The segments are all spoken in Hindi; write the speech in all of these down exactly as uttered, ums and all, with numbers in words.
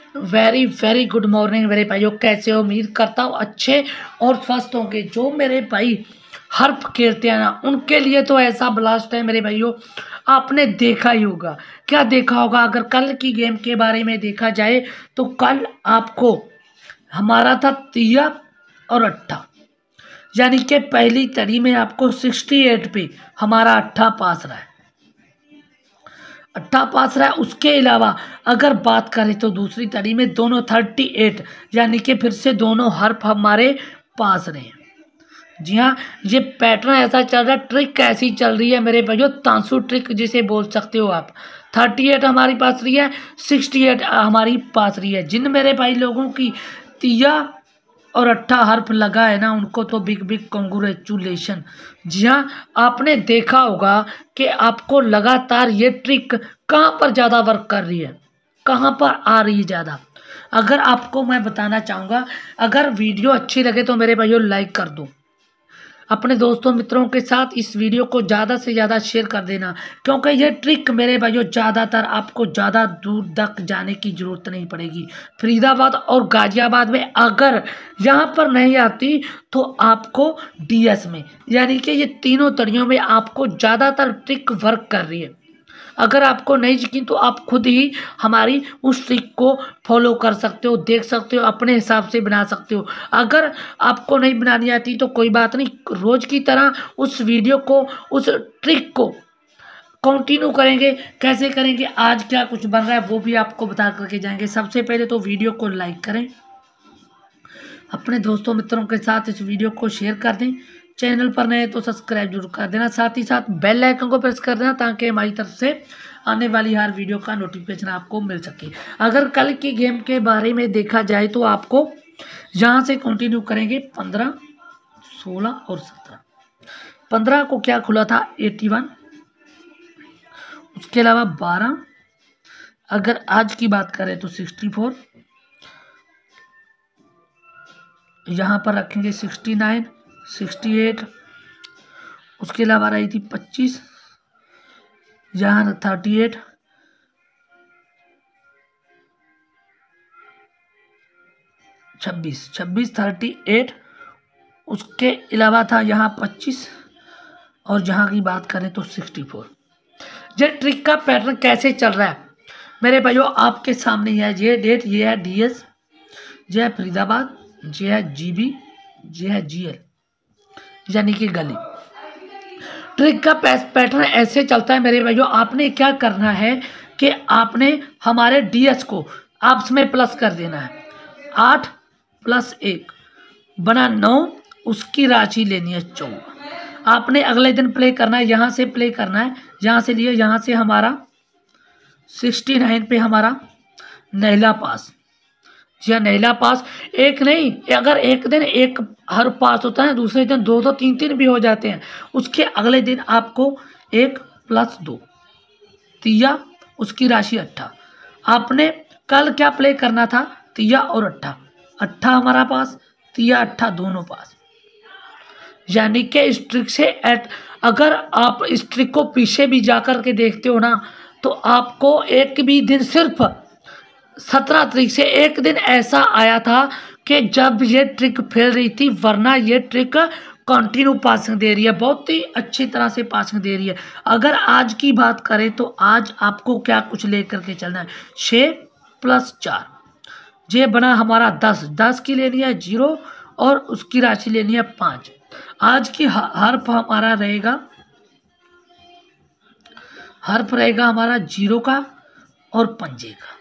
वेरी वेरी गुड मॉर्निंग मेरे भाइयों, कैसे हो? उम्मीद करता हूँ अच्छे और स्वस्थ होंगे। जो मेरे भाई हर्फ खेलते हैं ना, उनके लिए तो ऐसा ब्लास्ट है मेरे भाइयों, आपने देखा ही होगा। क्या देखा होगा? अगर कल की गेम के बारे में देखा जाए तो कल आपको हमारा था तिया और अट्ठा, यानी कि पहली तड़ी में आपको सिक्सटी एट पे हमारा अट्ठा पास रहा है, अट्ठा पास रहा है। उसके अलावा अगर बात करें तो दूसरी तड़ी में दोनों थर्टी एट, यानी कि फिर से दोनों हर्फ हमारे पास रहे हैं। जी हाँ, ये पैटर्न ऐसा चल रहा है, ट्रिक ऐसी चल रही है मेरे भाइयों, तांसु ट्रिक जिसे बोल सकते हो आप। थर्टी एट हमारी पास रही है, सिक्सटी एट हमारी पास रही है। जिन मेरे भाई लोगों की तिया और अट्ठा हर्फ लगा है ना, उनको तो बिग बिग कॉन्ग्रेचुलेशन। जी हाँ, आपने देखा होगा कि आपको लगातार ये ट्रिक कहाँ पर ज़्यादा वर्क कर रही है, कहाँ पर आ रही है ज़्यादा। अगर आपको मैं बताना चाहूँगा, अगर वीडियो अच्छी लगे तो मेरे भाइयों लाइक कर दो, अपने दोस्तों मित्रों के साथ इस वीडियो को ज़्यादा से ज़्यादा शेयर कर देना, क्योंकि ये ट्रिक मेरे भाइयों ज़्यादातर आपको ज़्यादा दूर तक जाने की ज़रूरत नहीं पड़ेगी। फरीदाबाद और गाज़ियाबाद में अगर यहाँ पर नहीं आती तो आपको डीएस में, यानी कि ये तीनों तड़ियों में आपको ज़्यादातर ट्रिक वर्क कर रही है। अगर आपको नहीं यकीन तो आप खुद ही हमारी उस ट्रिक को फॉलो कर सकते हो, देख सकते हो, अपने हिसाब से बना सकते हो। अगर आपको नहीं बनानी आती तो कोई बात नहीं, रोज़ की तरह उस वीडियो को, उस ट्रिक को कंटिन्यू करेंगे। कैसे करेंगे, आज क्या कुछ बन रहा है वो भी आपको बता करके जाएंगे। सबसे पहले तो वीडियो को लाइक करें, अपने दोस्तों मित्रों के साथ इस वीडियो को शेयर कर दें, चैनल पर नए तो सब्सक्राइब जरूर कर देना, साथ ही साथ बेल आइकन को प्रेस कर देना ताकि हमारी तरफ से आने वाली हर वीडियो का नोटिफिकेशन आपको मिल सके। अगर कल की गेम के बारे में देखा जाए तो आपको यहाँ से कंटिन्यू करेंगे पंद्रह, सोलह और सत्रह। पंद्रह को क्या खुला था? Eighty one. उसके अलावा बारह, अगर आज की बात करें तो सिक्सटी फोर, यहाँ पर रखेंगे सिक्सटी नाइन, सिक्सटी एट। उसके अलावा रही थी पच्चीस, यहाँ थर्टी एट, छब्बीस, छब्बीस थर्टी एट। उसके अलावा था यहाँ पच्चीस, और जहाँ की बात करें तो सिक्सटी फोर। ये ट्रिक का पैटर्न कैसे चल रहा है मेरे भाइयों, आपके सामने है। ये डेट, ये है डीएस, ये है फरीदाबाद, ये है जीबी, ये है जीएल, यानी कि गली। ट्रिक का पैटर्न ऐसे चलता है मेरे भाइयों। आपने क्या करना है कि आपने हमारे डीएस को आपस में प्लस कर देना है। आठ प्लस एक बना नौ, उसकी राशि लेनी है चौदह। आपने अगले दिन प्ले करना है, यहाँ से प्ले करना है, यहाँ से लिए, यहाँ से हमारा सिक्सटी नाइन पे हमारा नहला पास। जी हाँ, नहला पास। एक नहीं, अगर एक दिन एक हर पास होता है, दूसरे दिन दो दो तीन तीन भी हो जाते हैं। उसके अगले दिन आपको एक प्लस दो, तिया, उसकी राशि अट्ठा। आपने कल क्या प्ले करना था? तिया और अट्ठा, अट्ठा हमारा पास, तिया अट्ठा दोनों पास। यानी कि इस ट्रिक से एट, अगर आप इस ट्रिक को पीछे भी जाकर के देखते हो ना, तो आपको एक भी दिन, सिर्फ सत्रह तारीख से एक दिन ऐसा आया था कि जब ये ट्रिक फेल रही थी, वरना ये ट्रिक कंटिन्यू पासिंग दे रही है, बहुत ही अच्छी तरह से पासिंग दे रही है। अगर आज की बात करें तो आज आपको क्या कुछ लेकर के चलना है? छः प्लस चार, ये बना हमारा दस, दस की लेनी है जीरो, और उसकी राशि लेनी है पाँच। आज की हर्फ हमारा रहेगा, हर्फ रहेगा हमारा जीरो का और पंजे का।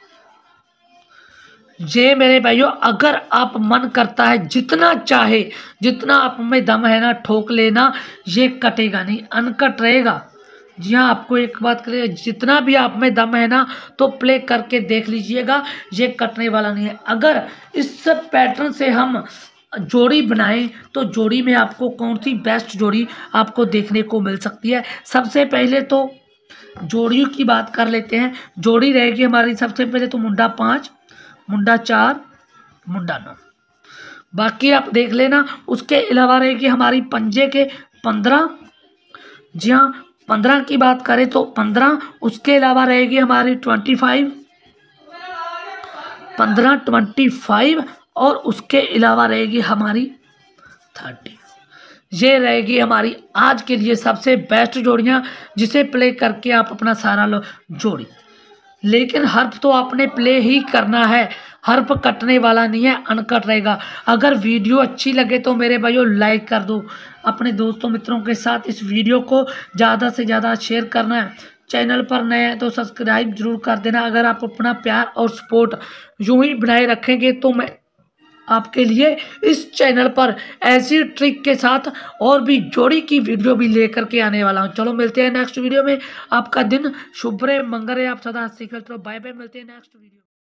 ये मेरे भाइयों, अगर आप मन करता है जितना चाहे, जितना आप में दम है ना, ठोक लेना, ये कटेगा नहीं, अनकट रहेगा। जी हाँ, आपको एक बात करें, जितना भी आप में दम है ना, तो प्ले करके देख लीजिएगा, ये कटने वाला नहीं है। अगर इस पैटर्न से हम जोड़ी बनाएं तो जोड़ी में आपको कौन सी बेस्ट जोड़ी आपको देखने को मिल सकती है? सबसे पहले तो जोड़ियों की बात कर लेते हैं। जोड़ी रहेगी हमारी सबसे पहले तो मुंडा पाँच, मुंडा चार, मुंडा नौ, बाकी आप देख लेना। उसके अलावा रहेगी हमारी पंजे के पंद्रह। जी हाँ, पंद्रह की बात करें तो पंद्रह। उसके अलावा रहेगी हमारी ट्वेंटी फाइव, पंद्रह ट्वेंटी फाइव और उसके अलावा रहेगी हमारी थर्टी। ये रहेगी हमारी आज के लिए सबसे बेस्ट जोड़ियाँ, जिसे प्ले करके आप अपना सारा लो जोड़ी। लेकिन हर्फ तो आपने प्ले ही करना है, हर्फ कटने वाला नहीं है, अनकट रहेगा। अगर वीडियो अच्छी लगे तो मेरे भाइयों लाइक कर दो, अपने दोस्तों मित्रों के साथ इस वीडियो को ज़्यादा से ज़्यादा शेयर करना है। चैनल पर नए हैं तो सब्सक्राइब जरूर कर देना। अगर आप अपना प्यार और सपोर्ट यूं ही बनाए रखेंगे तो मैं आपके लिए इस चैनल पर ऐसी ट्रिक के साथ और भी जोड़ी की वीडियो भी लेकर के आने वाला हूं। चलो मिलते हैं नेक्स्ट वीडियो में। आपका दिन शुभ रहे, मंगल रहे, आप सदा हंसी खेलते रहो। बाय बाय, मिलते हैं नेक्स्ट वीडियो।